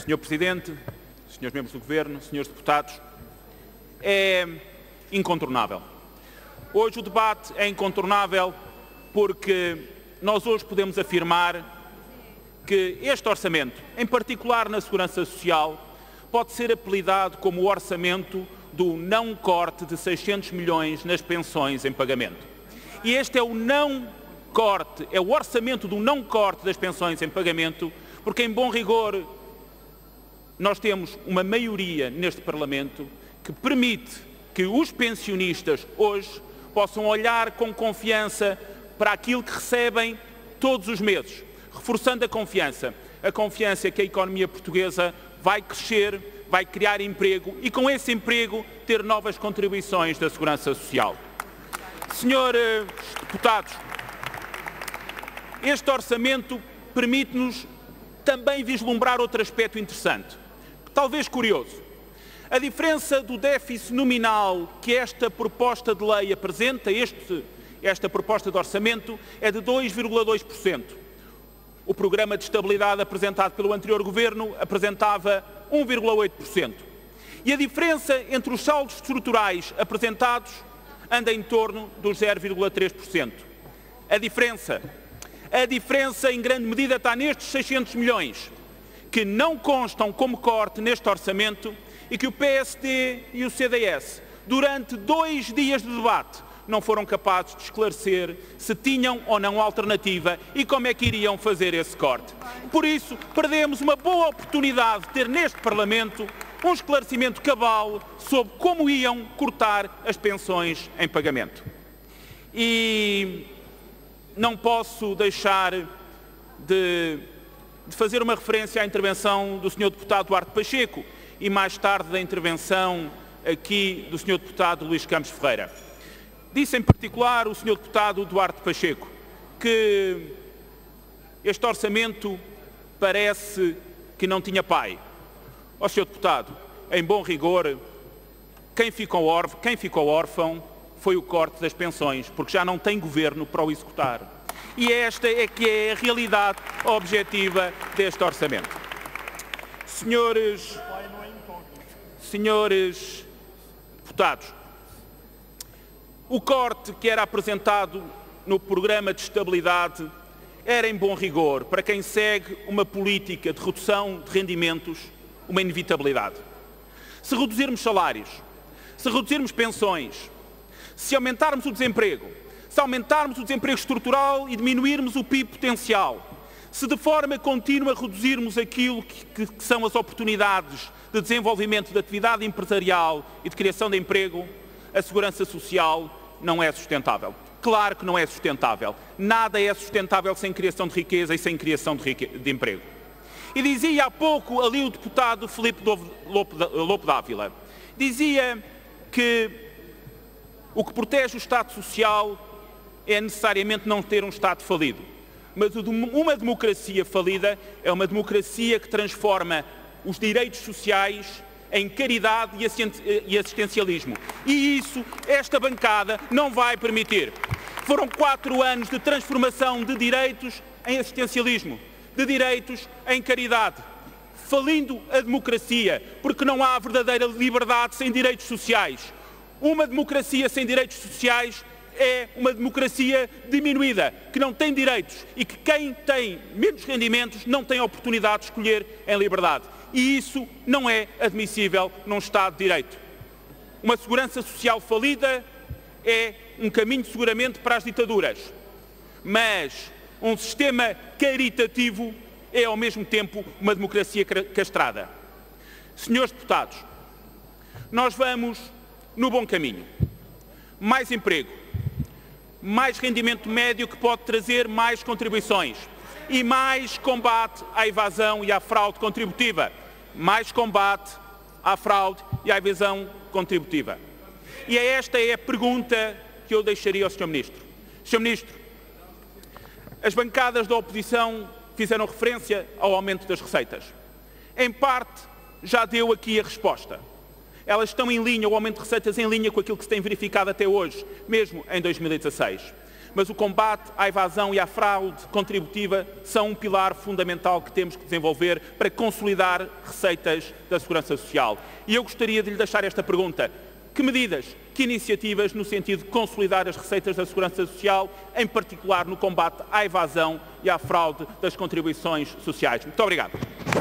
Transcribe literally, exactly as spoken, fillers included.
senhor Presidente, senhores membros do Governo, senhores deputados, é incontornável. Hoje o debate é incontornável porque nós hoje podemos afirmar que este orçamento, em particular na Segurança Social, pode ser apelidado como o orçamento do não corte de seiscentos milhões nas pensões em pagamento. E este é o não corte, é o orçamento do não corte das pensões em pagamento, porque, em bom rigor, nós temos uma maioria neste Parlamento que permite que os pensionistas hoje possam olhar com confiança para aquilo que recebem todos os meses, reforçando a confiança, a confiança que a economia portuguesa vai crescer, vai criar emprego e, com esse emprego, ter novas contribuições da Segurança Social. Senhores deputados, este orçamento permite-nos também vislumbrar outro aspecto interessante, talvez curioso. A diferença do déficit nominal que esta proposta de lei apresenta, este, esta proposta de orçamento, é de dois vírgula dois por cento. O programa de estabilidade apresentado pelo anterior Governo apresentava um vírgula oito por cento. E a diferença entre os saldos estruturais apresentados anda em torno dos zero vírgula três por cento. A diferença, a diferença em grande medida está nestes seiscentos milhões, que não constam como corte neste orçamento e que o P S D e o C D S, durante dois dias de debate, não foram capazes de esclarecer se tinham ou não alternativa e como é que iriam fazer esse corte. Por isso, perdemos uma boa oportunidade de ter neste Parlamento um esclarecimento cabal sobre como iam cortar as pensões em pagamento. E não posso deixar de, de fazer uma referência à intervenção do senhor deputado Duarte Pacheco e mais tarde da intervenção aqui do senhor deputado Luís Campos Ferreira. Disse em particular o senhor deputado Duarte Pacheco que este orçamento parece que não tinha pai. Ó senhor deputado, em bom rigor, quem ficou órfão, quem ficou órfão foi o corte das pensões, porque já não tem governo para o executar. E esta é que é a realidade objetiva deste orçamento. Senhores, senhores deputados, o corte que era apresentado no programa de estabilidade era, em bom rigor, para quem segue uma política de redução de rendimentos, uma inevitabilidade. Se reduzirmos salários, se reduzirmos pensões, se aumentarmos o desemprego, se aumentarmos o desemprego estrutural e diminuirmos o P I B potencial, se de forma contínua reduzirmos aquilo que, que são as oportunidades de desenvolvimento da atividade empresarial e de criação de emprego, a Segurança Social não é sustentável. Claro que não é sustentável. Nada é sustentável sem criação de riqueza e sem criação de, rique... de emprego. E dizia há pouco ali o deputado Filipe Lopo Dávila, dizia que o que protege o Estado Social é necessariamente não ter um Estado falido. Mas uma democracia falida é uma democracia que transforma os direitos sociais em caridade e assistencialismo. E isso, esta bancada não vai permitir. Foram quatro anos de transformação de direitos em assistencialismo, de direitos em caridade, falindo a democracia, porque não há verdadeira liberdade sem direitos sociais. Uma democracia sem direitos sociais é uma democracia diminuída, que não tem direitos e que quem tem menos rendimentos não tem oportunidade de escolher em liberdade. E isso não é admissível num Estado de Direito. Uma segurança social falida é um caminho seguramente para as ditaduras, mas um sistema caritativo é ao mesmo tempo uma democracia castrada. Senhores deputados, nós vamos no bom caminho. Mais emprego, mais rendimento médio que pode trazer mais contribuições e mais combate à evasão e à fraude contributiva. Mais combate à fraude e à evasão contributiva. E esta é a pergunta que eu deixaria ao senhor Ministro. senhor Ministro, as bancadas da oposição fizeram referência ao aumento das receitas. Em parte, já deu aqui a resposta. Elas estão em linha, o aumento de receitas em linha com aquilo que se tem verificado até hoje, mesmo em dois mil e dezasseis. mas o combate à evasão e à fraude contributiva são um pilar fundamental que temos que desenvolver para consolidar receitas da Segurança Social. E eu gostaria de lhe deixar esta pergunta. Que medidas, que iniciativas no sentido de consolidar as receitas da Segurança Social, em particular no combate à evasão e à fraude das contribuições sociais? Muito obrigado.